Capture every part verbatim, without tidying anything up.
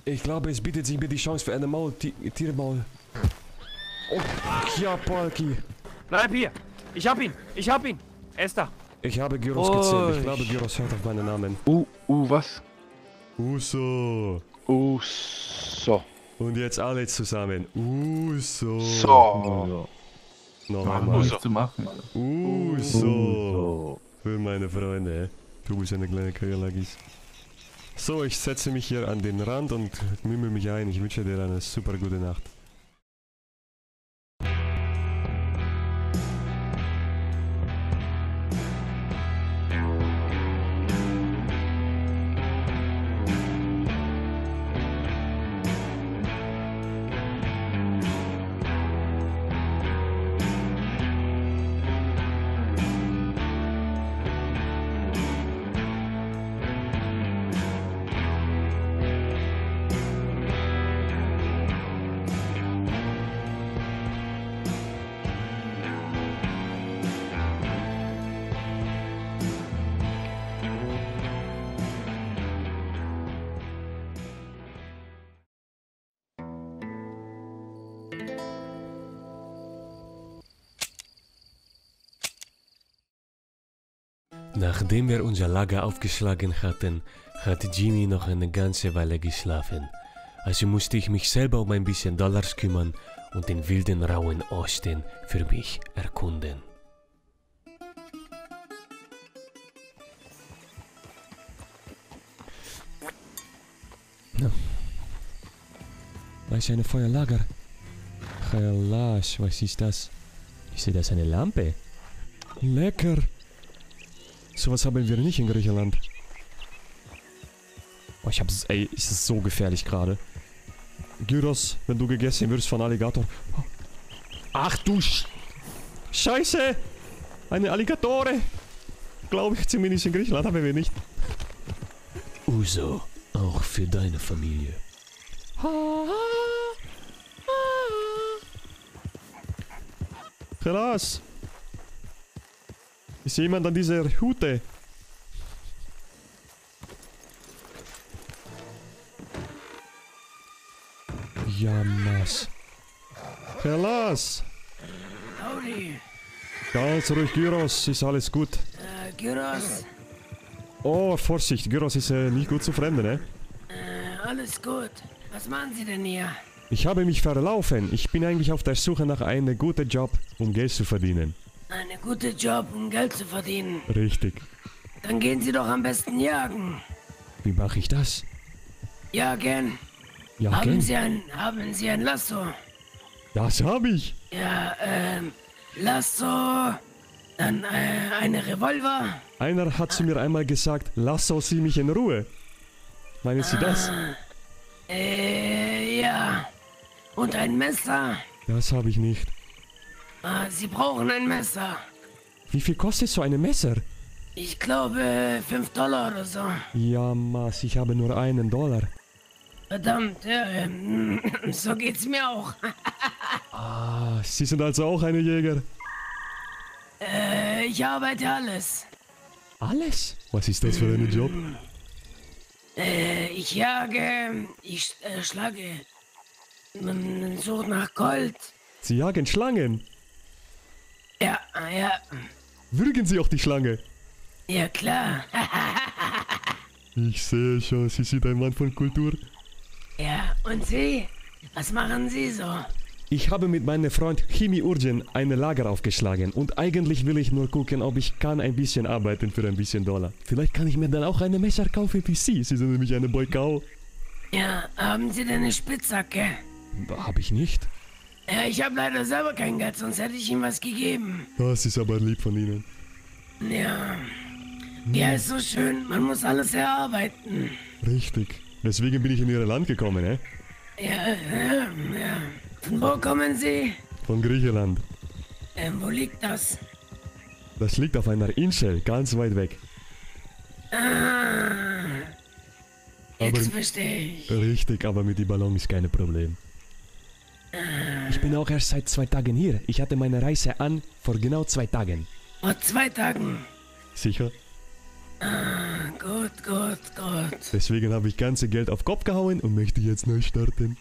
Ich glaube, es bietet sich mir die Chance für eine Maultiermaul. Oh, ja, Polki. Bleib hier. Ich hab ihn. Ich hab ihn. Er ist da. Ich habe Gyros Oh, gezählt. Ich glaube, Gyros hört auf meinen Namen. Uh, uh, was? Uso. Uh, so. Und jetzt alle zusammen. Uso. So. Noch Mach einmal. nichts zu machen. Uso. Für meine Freunde. Du bist eine kleine Kajalagis. So, ich setze mich hier an den Rand und mümmel mich ein. Ich wünsche dir eine super gute Nacht. Nachdem wir unser Lager aufgeschlagen hatten, hat Jimmy noch eine ganze Weile geschlafen. Also musste ich mich selber um ein bisschen Dollars kümmern und den wilden rauen Osten für mich erkunden. Na. Da ist ein Feuerlager. Chalas, was ist das? Ich sehe, das ist eine Lampe. Lecker. Sowas haben wir nicht in Griechenland. Oh, ich hab's... Ey, ist es so gefährlich gerade. Gyros, wenn du gegessen wirst von Alligator. Ach du Sch... Scheiße! Eine Alligatore! Glaube ich zumindest in Griechenland haben wir nicht. Uso, auch für deine Familie. Krass! Ist jemand an dieser Hute? Ja, Mass. Verlass! Howdy. Ganz ruhig, Gyros, ist alles gut. Äh, Gyros. Oh, Vorsicht, Gyros ist äh, nicht gut zu Fremden, ne? Äh, alles gut. Was machen Sie denn hier? Ich habe mich verlaufen. Ich bin eigentlich auf der Suche nach einem guten Job, um Geld zu verdienen. Eine gute Job, um Geld zu verdienen. Richtig. Dann gehen Sie doch am besten jagen. Wie mache ich das? Jagen. Jagen? Haben Sie ein, haben Sie ein Lasso? Das habe ich. Ja, ähm, Lasso. Dann äh, eine Revolver. Einer hat zu mir einmal gesagt, lass auch Sie mich in Ruhe. Meinen Sie das? Äh, ja. Und ein Messer. Das habe ich nicht. Ah, Sie brauchen ein Messer. Wie viel kostet so ein Messer? Ich glaube, fünf Dollar oder so. Ja, Maß, ich habe nur einen Dollar. Verdammt, ja, ähm, so geht's mir auch. Ah, Sie sind also auch eine Jäger. äh, ich arbeite alles. Alles? Was ist das für ein Job? Äh, ich jage, ich äh, schlage, man sucht nach Gold. Sie jagen Schlangen. Ja, ja, Würgen Sie auch die Schlange? ja klar. Ich sehe schon, Sie sind ein Mann von Kultur. Ja, und Sie? Was machen Sie so? Ich habe mit meinem Freund Chimi Urgen ein Lager aufgeschlagen und eigentlich will ich nur gucken, ob ich kann ein bisschen arbeiten für ein bisschen Dollar. Vielleicht kann ich mir dann auch eine Messer kaufen wie Sie. Sie sind nämlich eine Boykau. Ja, haben Sie denn eine Spitzhacke? Habe ich nicht. Ja, ich habe leider selber kein Geld, sonst hätte ich ihm was gegeben. Das ist aber lieb von Ihnen. Ja, ja, ist so schön, man muss alles erarbeiten. Richtig. Deswegen bin ich in Ihr Land gekommen, ne? Ja, ja, ja. Von wo kommen Sie? Von Griechenland. Ähm, wo liegt das? Das liegt auf einer Insel, ganz weit weg. Ah, jetzt Aber- verstehe ich. Richtig, aber mit dem Ballon ist kein Problem. Ich bin auch erst seit zwei Tagen hier. Ich hatte meine Reise an vor genau zwei Tagen. Vor zwei Tagen. Sicher? Ah, gut, gut, gut. Deswegen habe ich ganze Geld auf Kopf gehauen und möchte jetzt neu starten.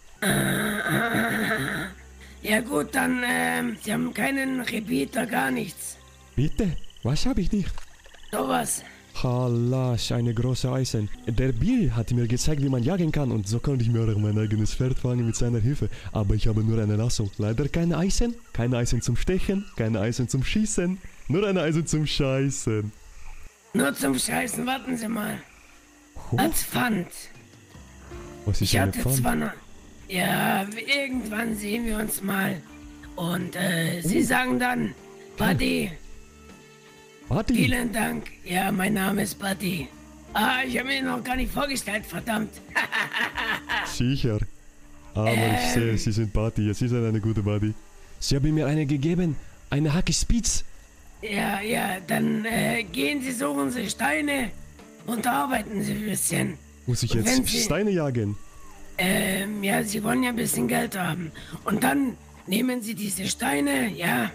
Ja gut, dann, ähm, Sie haben keinen Repeater, gar nichts. Bitte? Was habe ich nicht? Sowas. Halas, eine große Eisen. Der Bill hat mir gezeigt, wie man jagen kann und so konnte ich mir auch mein eigenes Pferd fangen mit seiner Hilfe. Aber ich habe nur eine Lassung. Leider kein Eisen, kein Eisen zum Stechen, kein Eisen zum Schießen, nur ein Eisen zum Scheißen. Nur zum Scheißen, warten Sie mal. Oh, Als Pfand. was ist Ich eine hatte Pfanne? zwar noch... Ja, irgendwann sehen wir uns mal. Und, äh, Sie sagen dann, Buddy, Buddy, vielen Dank. Ja, mein Name ist Buddy. Ah, ich habe mir noch gar nicht vorgestellt, verdammt. sicher. Aber ich sehe, Sie sind Buddy, Sie sind eine gute Buddy. Sie haben mir eine gegeben, eine Hacke Spitz. Ja, ja, dann äh, gehen Sie, suchen Sie Steine und arbeiten Sie ein bisschen. Muss ich Und wenn jetzt Sie- Steine jagen? Ähm, ja, Sie wollen ja ein bisschen Geld haben. Und dann nehmen Sie diese Steine, ja,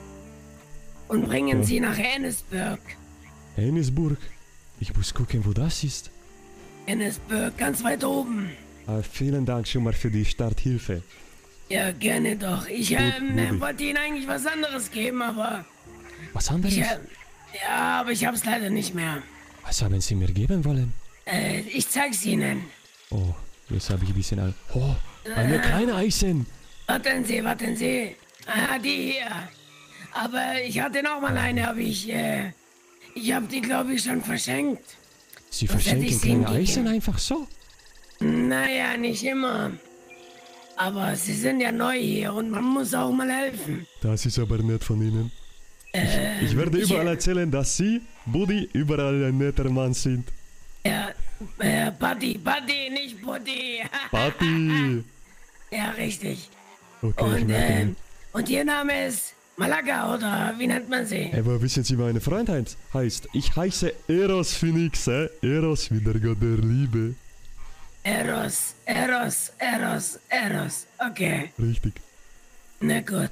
und bringen Ja. sie nach Ennisburg. Ennisburg. Ich muss gucken, wo das ist. Ennisburg, ganz weit oben. Ah, vielen Dank schon mal für die Starthilfe. Ja, gerne doch. Ich Gut, ähm, Rudi. wollte Ihnen eigentlich was anderes geben, aber... Was anderes? Ich, äh, ja, aber ich hab's leider nicht mehr. Was haben Sie mir geben wollen? Äh, ich zeig's Ihnen. Oh, jetzt habe ich ein bisschen Angst. Oh, eine kleine Eisen. Warten Sie, warten Sie. Ah, die hier. Aber ich hatte noch mal eine, aber ich, äh... Ich hab die, glaube ich, schon verschenkt. Sie Was hätte verschenken ich Ihnen kleine Eisen gegeben? einfach so? Naja, nicht immer. Aber Sie sind ja neu hier und man muss auch mal helfen. Das ist aber nett von Ihnen. Ich, ich werde überall ja. erzählen, dass Sie, Buddy, überall ein netter Mann sind. Ja, äh, Buddy, Buddy, nicht Buddy. Buddy! Ja, richtig. Okay, ich Und, merke äh, mir. und Ihr Name ist Malaga, oder wie nennt man Sie? Aber wissen Sie, wie meine Freund heißt? heißt? Ich heiße Eros Phoenix, äh? Eros wie der Gott der Liebe. Eros, Eros, Eros, Eros. Okay, Richtig. na gut.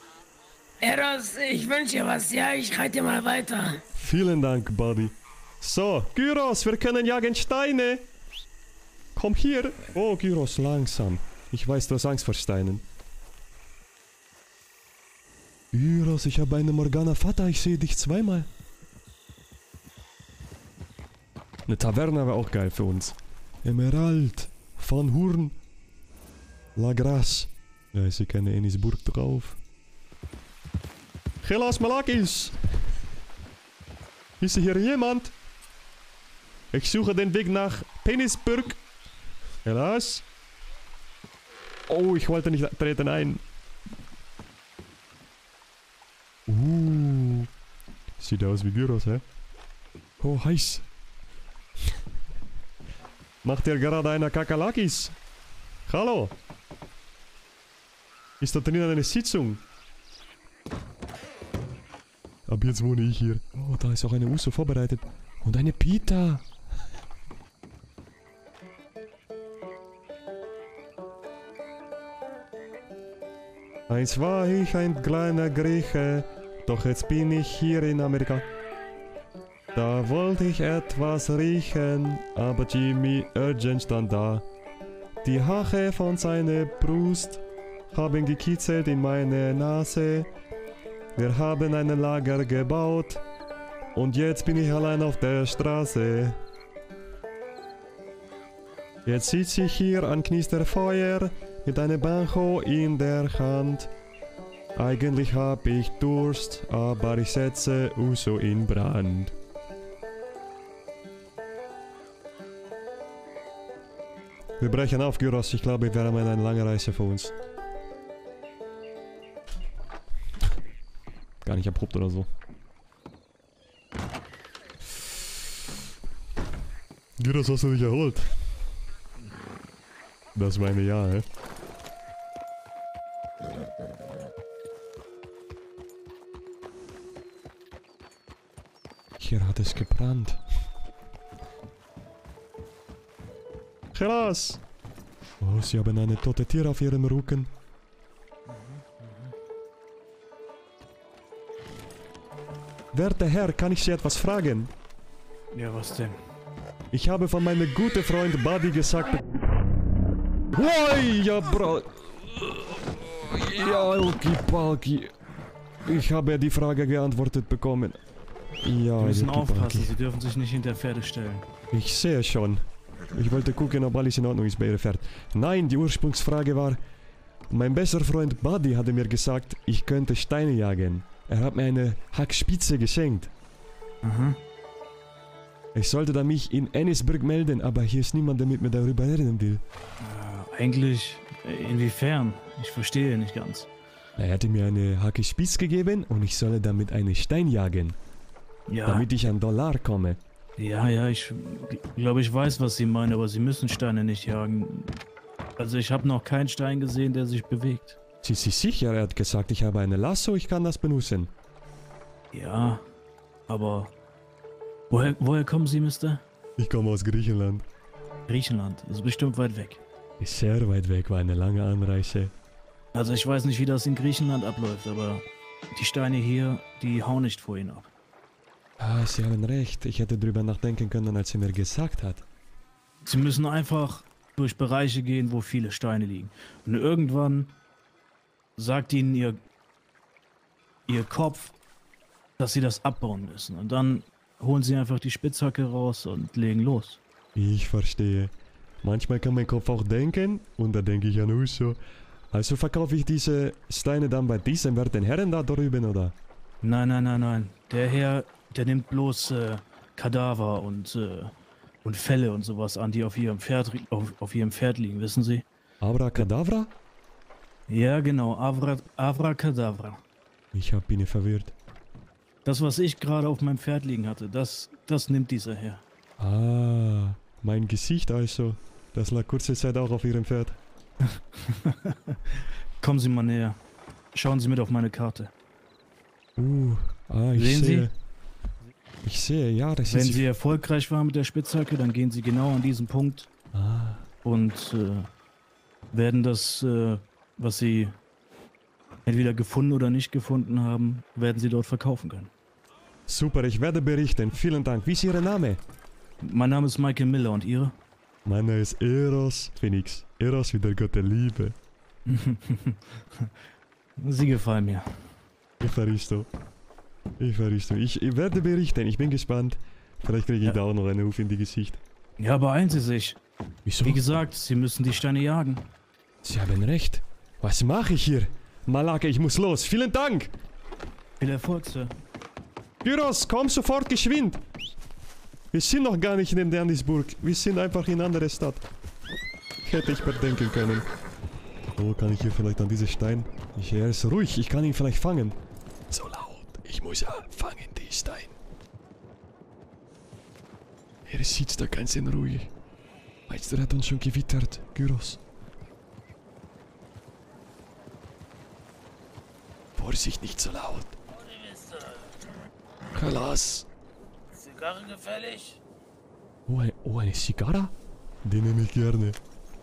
Eros, ich wünsche dir was, ja? Ich reite mal weiter. Vielen Dank, Buddy. So, Gyros, wir können jagen Steine. Komm hier. Oh, Gyros, langsam. Ich weiß, du hast Angst vor Steinen. Gyros, ich habe eine Morgana Fata, ich sehe dich zweimal. Eine Taverne wäre auch geil für uns. Emerald, Van Horn, La Grace. Da ist ja keine Ennisburg drauf. Gelas Malakis! Ist hier jemand? Ich suche den Weg nach Penisburg. Helaas. Oh, ich wollte nicht treten ein. Uh. Sieht aus wie Gyros, hä? Oh, heiß. Macht ihr gerade einer Kakerlakis? Hallo? Ist da drinnen eine Sitzung? Ab jetzt wohne ich hier. Oh, da ist auch eine Uso vorbereitet. Und eine Pita. Einst war ich ein kleiner Grieche, doch jetzt bin ich hier in Amerika. Da wollte ich etwas riechen, aber Jimmy Urgent stand da. Die Haare von seiner Brust haben gekitzelt in meine Nase. Wir haben ein Lager gebaut und jetzt bin ich allein auf der Straße. Jetzt sitze ich hier an Knisterfeuer mit einem Banjo in der Hand. Eigentlich hab ich Durst, aber ich setze Uso in Brand. Wir brechen auf, Gyros. Ich glaube, wir haben eine lange Reise vor uns. Gar nicht abrupt oder so. Gyros, hast du dich erholt? Das meine ja, hä? Hier hat es gebrannt. Gelas! Oh, sie haben eine tote Tier auf ihrem Rücken. Werter Herr, kann ich Sie etwas fragen? Ja, was denn? Ich habe von meinem guten Freund Buddy gesagt... Oi, ja, Bro... Ja, Alki-Palki. Ich habe die Frage geantwortet bekommen. Ja, Sie müssen Alki-Palki. aufpassen, Sie dürfen sich nicht hinter Pferde stellen. Ich sehe schon. Ich wollte gucken, ob alles in Ordnung ist bei Ihrem Pferd. Nein, die Ursprungsfrage war... Mein bester Freund Buddy hatte mir gesagt, ich könnte Steine jagen. Er hat mir eine Hackspitze geschenkt. Aha. Ich sollte da mich in Ennisburg melden, aber hier ist niemand, der mit mir darüber reden will. Äh, eigentlich, äh, inwiefern? Ich verstehe nicht ganz. Er hatte mir eine Hackespitze gegeben und ich solle damit einen Stein jagen, Ja, damit ich an Dollar komme. ja, ja, ich glaube, ich weiß, was Sie meinen, aber Sie müssen Steine nicht jagen. Also ich habe noch keinen Stein gesehen, der sich bewegt. Sie sind sicher? Er hat gesagt, ich habe eine Lasso, ich kann das benutzen. Ja, aber... Woher, woher kommen Sie, Mister? Ich komme aus Griechenland. Griechenland, das ist bestimmt weit weg. Ist sehr weit weg, war eine lange Anreise. Also ich weiß nicht, wie das in Griechenland abläuft, aber die Steine hier, die hauen nicht vor Ihnen ab. Ah, Sie haben recht. Ich hätte drüber nachdenken können, als er mir gesagt hat. Sie müssen einfach durch Bereiche gehen, wo viele Steine liegen. Und irgendwann sagt Ihnen Ihr, Ihr Kopf, dass Sie das abbauen müssen. Und dann holen Sie einfach die Spitzhacke raus und legen los. Ich verstehe. Manchmal kann mein Kopf auch denken und da denke ich an Uso. Also verkaufe ich diese Steine dann bei diesem werten Herren da drüben, oder? Nein, nein, nein, nein. Der Herr, der nimmt bloß äh, Kadaver und, äh, und Felle und sowas an, die auf ihrem Pferd, ri- auf, auf ihrem Pferd liegen, wissen Sie? Abracadabra? Ja, genau. Avra, Avracadabra. Ich hab ihn verwirrt. Das, was ich gerade auf meinem Pferd liegen hatte, das, das nimmt dieser Herr. Ah, mein Gesicht also. Das lag kurze Zeit auch auf Ihrem Pferd. Kommen Sie mal näher. Schauen Sie mit auf meine Karte. Uh, ah, ich Sehen Sie? sehe. Ich sehe, ja, das Wenn ist... Sie erfolgreich waren mit der Spitzhacke, dann gehen Sie genau an diesen Punkt Ah, und äh, werden das, äh, was Sie entweder gefunden oder nicht gefunden haben, werden Sie dort verkaufen können. super, ich werde berichten. Vielen Dank. Wie ist Ihr Name? Mein Name ist Michael Miller und Ihre? Mein Name ist Eros Phoenix. Eros wie der Gott der Liebe. Sie gefallen mir. Evaristo. Evaristo. Ich, ich werde berichten. Ich bin gespannt. Vielleicht kriege ich Ja. da auch noch einen Ruf in die Gesicht. Ja, beeilen Sie sich. Wieso? Wie gesagt, Sie müssen die Steine jagen. Sie haben recht. Was mache ich hier? Malaka, ich muss los. Vielen Dank. Viel Erfolg, Sir. Gyros, komm sofort geschwind. Wir sind noch gar nicht in Dennisburg. Wir sind einfach in eine andere Stadt. Hätte ich bedenken können. Oh, kann ich hier vielleicht an diesen Stein? Ich, er ist ruhig. Ich kann ihn vielleicht fangen. So laut. Ich muss ja fangen, die Stein. Er sitzt da ganz in Ruhe. Meinst du, er hat uns schon gewittert, Gyros? Vorsicht, nicht so laut. Kalas. Zigarre gefällig? Oh, ein, oh, eine Zigarre? Die nehme ich gerne.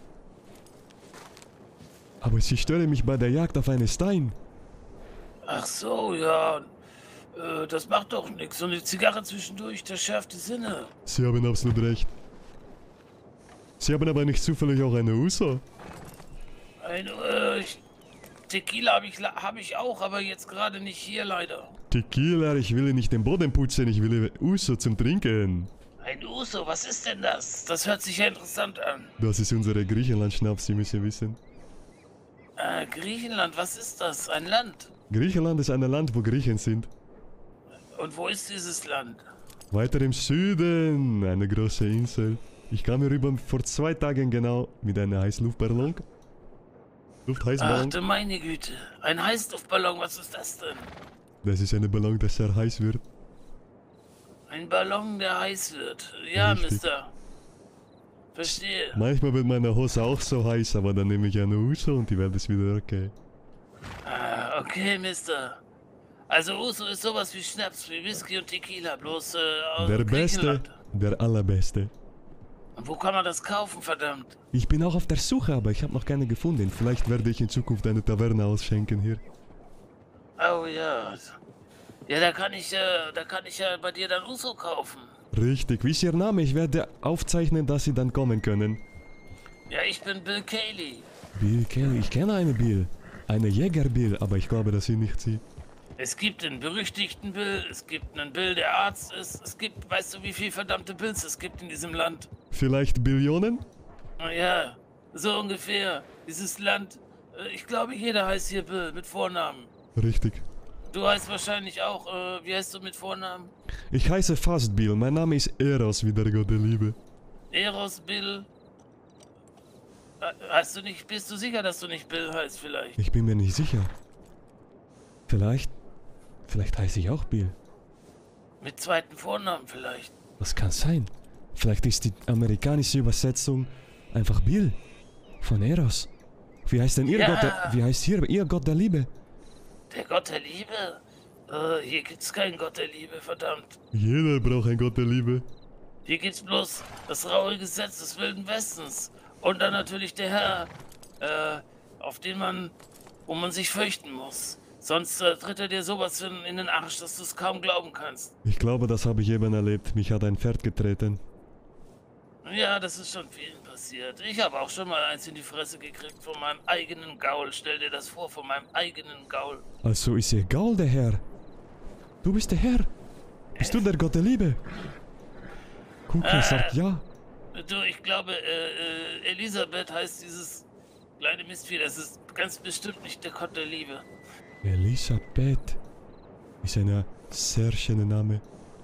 Aber sie stören mich bei der Jagd auf einen Stein. Ach so, ja. Äh, das macht doch nichts. So eine Zigarre zwischendurch, das schärft die Sinne. Sie haben absolut recht. Sie haben aber nicht zufällig auch eine Uso? Ein, äh, ich- Tequila habe ich, la- hab ich auch, aber jetzt gerade nicht hier leider. Tequila, ich will nicht den Boden putzen, ich will Uso zum Trinken. Ein Uso, was ist denn das? Das hört sich ja interessant an. Das ist unsere Griechenland-Schnaps, Sie müssen wissen. Äh, Griechenland, was ist das? Ein Land? Griechenland ist ein Land, wo Griechen sind. Und wo ist dieses Land? Weiter im Süden, eine große Insel. Ich kam hier rüber vor zwei Tagen genau mit einem Heißluftballon. Ach Luftheißballon. du meine Güte. Ein Heißluftballon, was ist das denn? Das ist ein Ballon, der sehr heiß wird. Ein Ballon, der heiß wird. Ja, Richtig. Mister. Verstehe. Manchmal wird meine Hose auch so heiß, aber dann nehme ich eine Uso und die Welt ist wieder okay. Ah, okay, Mister. Also Uso ist sowas wie Schnaps, wie Whisky und Tequila, bloß äh, aus Der Beste, Griechenland. der Allerbeste. Und wo kann man das kaufen, verdammt? Ich bin auch auf der Suche, aber ich habe noch keine gefunden. Vielleicht werde ich in Zukunft eine Taverne ausschenken hier. Oh ja. Ja, da kann ich, äh, da kann ich ja bei dir dann Uso kaufen. Richtig. Wie ist Ihr Name? Ich werde aufzeichnen, dass Sie dann kommen können. Ja, ich bin Bill Cayley. Bill Kelly. Ich kenne eine Bill. Eine Jäger-Bill, aber ich glaube, dass sie nicht sie. Es gibt einen berüchtigten Bill, es gibt einen Bill, der Arzt ist. Es gibt, weißt du, wie viele verdammte Bills es gibt in diesem Land? Vielleicht Billionen? Ja, so ungefähr. Dieses Land, äh, ich glaube, jeder heißt hier Bill mit Vornamen. Richtig. Du heißt wahrscheinlich auch, äh, wie heißt du mit Vornamen? Ich heiße fast Bill. Mein Name ist Eros, wie der Gott der Liebe. Eros Bill. Äh, Hast du nicht, bist du sicher, dass du nicht Bill heißt vielleicht? Ich bin mir nicht sicher. Vielleicht... Vielleicht heiße ich auch Bill. Mit zweiten Vornamen vielleicht. Das kann sein. Vielleicht ist die amerikanische Übersetzung einfach Bill. Von Eros. Wie heißt denn Ihr Ja. Gott der... Wie heißt hier Ihr Gott der Liebe? Der Gott der Liebe? Äh, hier gibt's keinen Gott der Liebe, verdammt. Jeder braucht einen Gott der Liebe. Hier gibt's bloß das raue Gesetz des Wilden Westens. Und dann natürlich der Herr, äh, auf den man, wo man sich fürchten muss. Sonst äh, tritt er dir sowas in, in den Arsch, dass du es kaum glauben kannst. Ich glaube, das habe ich eben erlebt. Mich hat ein Pferd getreten. Ja, das ist schon vielen passiert. Ich habe auch schon mal eins in die Fresse gekriegt von meinem eigenen Gaul. Stell dir das vor, von meinem eigenen Gaul. Also ist Ihr Gaul der Herr. Du bist der Herr. Bist du der Gott der Liebe? Kuka Äh. sagt ja. Du, ich glaube, äh, äh, Elisabeth heißt dieses kleine Mistvieh. Das ist ganz bestimmt nicht der Gott der Liebe. Elisabeth. Ist ein sehr schöner Name.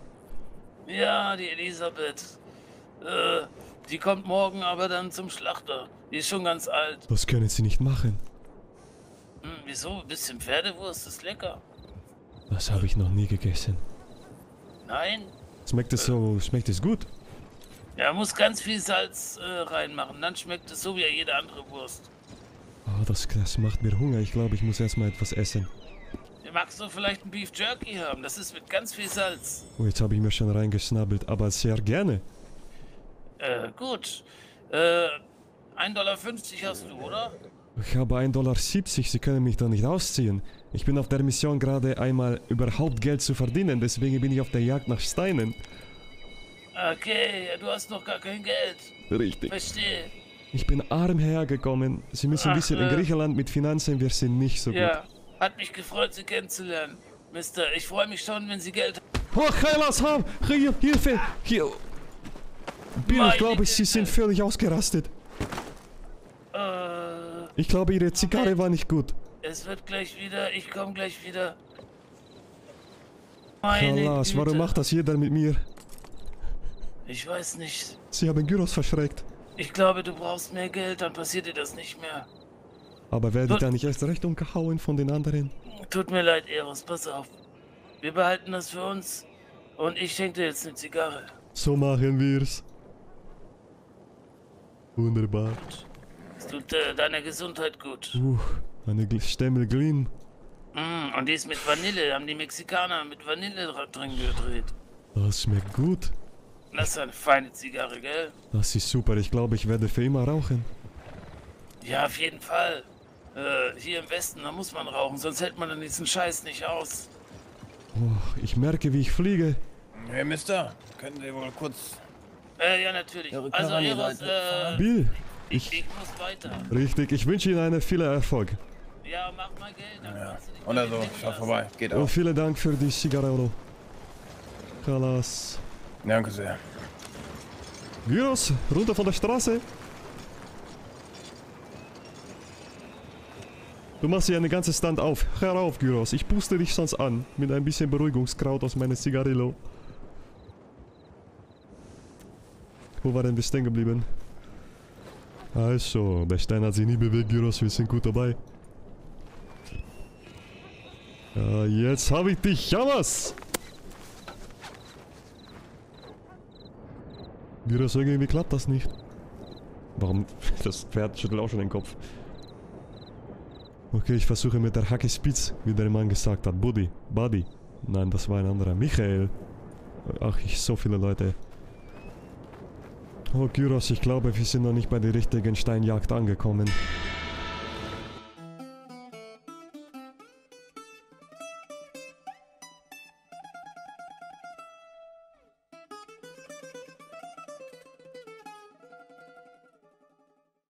Ja, die Elisabeth. Äh, die kommt morgen aber dann zum Schlachter. Die ist schon ganz alt. Das können Sie nicht machen. Hm, wieso? Ein bisschen Pferdewurst ist lecker. Das habe ich noch nie gegessen. Nein? Schmeckt es so... Schmeckt es gut? Ja, muss ganz viel Salz äh, reinmachen. Dann schmeckt es so wie jede andere Wurst. Oh, das, das macht mir Hunger. Ich glaube, ich muss erstmal etwas essen. Magst du vielleicht ein Beef Jerky haben? Das ist mit ganz viel Salz. Oh, jetzt habe ich mir schon reingeschnabbelt. Aber sehr gerne. Äh, gut. Äh, ein Dollar fünfzig hast du, oder? Ich habe ein Dollar siebzig. Sie können mich doch nicht ausziehen. Ich bin auf der Mission gerade einmal überhaupt Geld zu verdienen. Deswegen bin ich auf der Jagd nach Steinen. Okay, du hast noch gar kein Geld. Richtig. Verstehe. Ich bin arm hergekommen. Sie müssen Ach, wissen, in äh. Griechenland mit Finanzen, wir sind nicht so gut. Ja, hat mich gefreut, Sie kennenzulernen. Mister, ich freue mich schon, wenn Sie Geld Oh, Heilas haben! Hier, Hilfe! Hier! Bill, Meine ich glaube, Sie Güte. sind völlig ausgerastet. Äh, Ich glaube, Ihre Zigarre war nicht gut. es wird gleich wieder, ich komme gleich wieder. Meine Heilas, Güte. warum macht das jeder mit mir? Ich weiß nicht. Sie haben Gyros verschreckt. Ich glaube, du brauchst mehr Geld, dann passiert dir das nicht mehr. Aber werde ich Tut- da nicht erst recht umgehauen von den anderen? Tut mir leid, Eros, pass auf. Wir behalten das für uns und ich schenke dir jetzt eine Zigarre. So machen wir's. Wunderbar. Es tut äh, deiner Gesundheit gut. Uh, eine Gl- Stemmel Glin. Mm, und die ist mit Vanille, haben die Mexikaner mit Vanille dra- drin gedreht. Das schmeckt gut. Das ist eine feine Zigarre, gell? Das ist super. Ich glaube, ich werde für immer rauchen. Ja, auf jeden Fall. Äh, hier im Westen, da muss man rauchen, sonst hält man dann diesen Scheiß nicht aus. Oh, ich merke, wie ich fliege. Hey, Mister, können Sie wohl kurz... Äh, ja, natürlich. Ihre Also, Karre Eros, Seite äh, Bill, ich, ich muss weiter. richtig. Ich wünsche Ihnen einen viel Erfolg. Ja, mach mal Geld, dann Ja. kannst du dich Und mal also, mitnehmen schau lassen. vorbei. Geht Und auch. vielen Dank für die Zigarre. Kalas. Danke sehr. Gyros, runter von der Straße. Du machst hier eine ganze Stand auf. Hör auf, Gyros. Ich puste dich sonst an. Mit ein bisschen Beruhigungskraut aus meiner Zigarillo. Wo waren wir stehen geblieben? Also, der Stein hat sich nie bewegt, Gyros. Wir sind gut dabei. Ja, jetzt habe ich dich. Jammers! Gyros, irgendwie klappt das nicht. Warum? Das Pferd schüttelt auch schon den Kopf. Okay, ich versuche mit der Hacke spitz, wie der Mann gesagt hat. Buddy, Buddy. Nein, das war ein anderer. Michael. Ach, ich, so viele Leute. Oh, Gyros, ich glaube, wir sind noch nicht bei der richtigen Steinjagd angekommen.